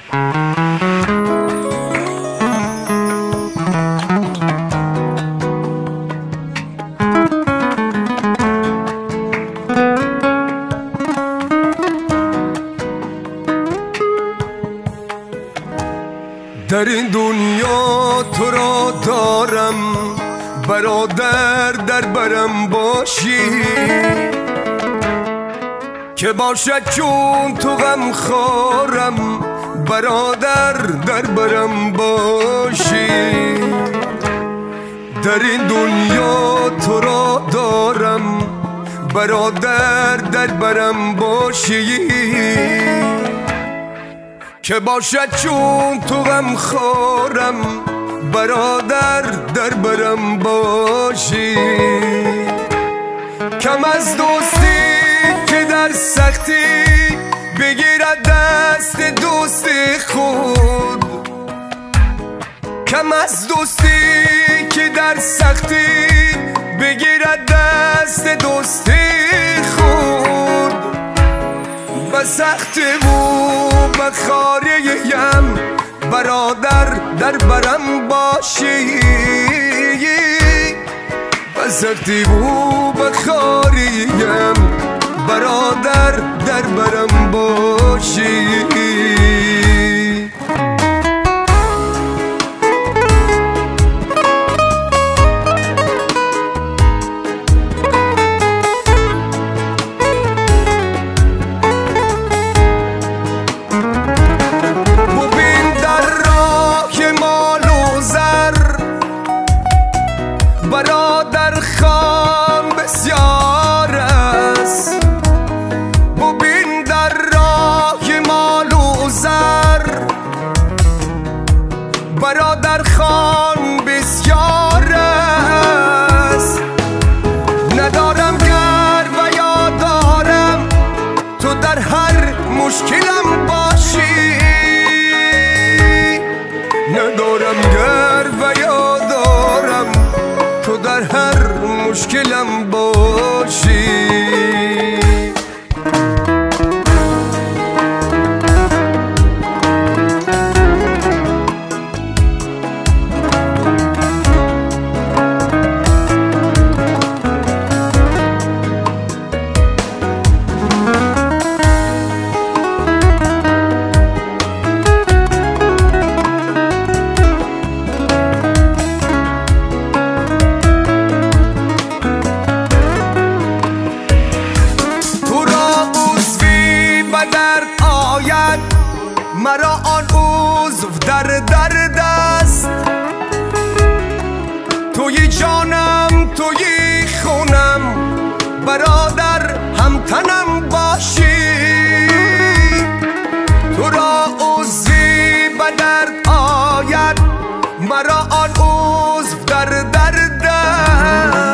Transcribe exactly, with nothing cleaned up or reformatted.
در این دنیا تو را دارم برادر، در برم باشی که باشد چون تو غم خورم برادر، در برم باشی. در این دنیا تو را دارم برادر، در برم باشی که باشد چون تو غم خورم برادر، در برم باشی. کم از دوستی که در سختی بگیرد دست دوست خود، کم از دوستی که در سختی بگیرد دست دوست خود. به سخت و به خاریم برادر، در برم باشی. به سختی و به خاریم برادر، در برم باشی. برادر خان بسیار است، ببین در راه مال و زر. برادر خان بسیار است، ندارم گر و یا دارم تو در هر مشکلم باشی. ندارم گر و یا دارم تو در هر مشکلم باشی. مرا آن عضو در درد است، توی جانم توی خونم برادر، همتنم باشی. تو را عضوی به درد آید، مرا آن عضو در درد است.